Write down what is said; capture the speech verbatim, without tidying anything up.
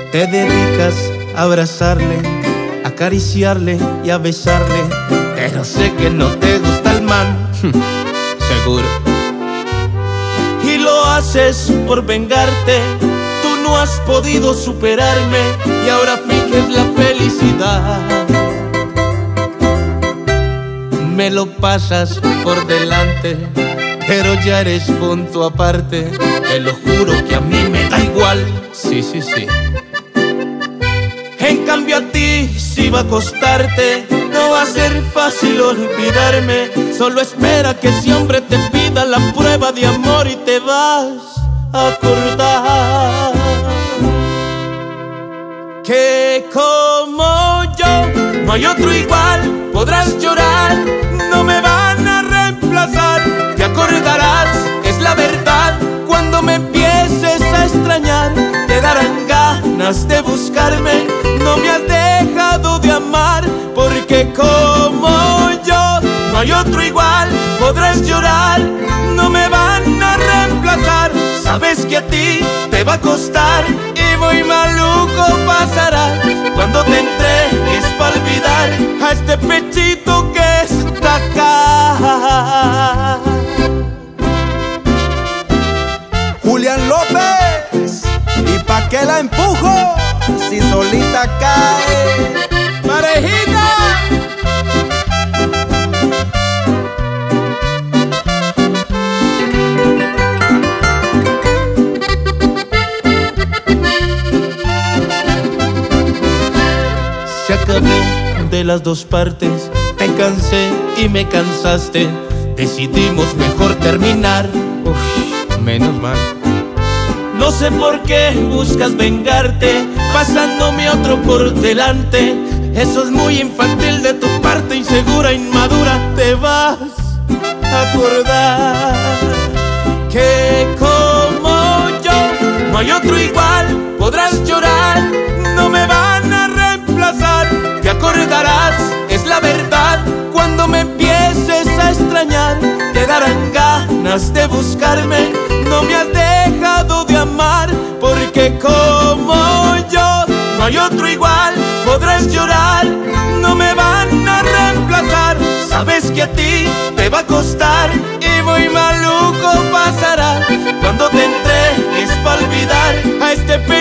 Te dedicas a abrazarle, a acariciarle y a besarle, pero sé que no te gusta el man. Seguro. Y lo haces por vengarte. Tú no has podido superarme y ahora finges la felicidad. Me lo pasas por delante, pero ya eres punto aparte. Te lo juro que a mí me da igual. Sí, sí, sí. En cambio a ti sí va a costarte. No va a ser fácil olvidarme. Solo espera que ese hombre te pida la prueba de amor y te vas a acordar que como yo no hay otro igual. Podrás llorar, no me van a reemplazar. Te acordarás, es la verdad, cuando me empieces a extrañar. Te darán ganas de buscarme. No me has dejado de amar, porque como yo no hay otro igual. Podrás llorar, no me van a reemplazar. Sabes que a ti te va a costar y muy maluco pasará cuando te entregues para olvidar a este pechito que está acá. Julián López, ¿y pa' qué la empujo si solita cae? ¡Parejita! Se acabó de las dos partes. Te cansé y me cansaste. Decidimos mejor terminar. Uf, menos mal. No sé por qué buscas vengarte, pasándome otro por delante. Eso es muy infantil de tu parte, insegura, inmadura. Te vas a acordar que como yo no hay otro igual. Podrás llorar, no me van a reemplazar. Te acordarás, es la verdad, cuando me empieces a extrañar. Te darán ganas de buscarme. No me has dejado de amar, porque como yo no hay otro igual. Podrás llorar, no me van a reemplazar. Sabes que a ti te va a costar y muy maluco pasará cuando te entregues para olvidar a este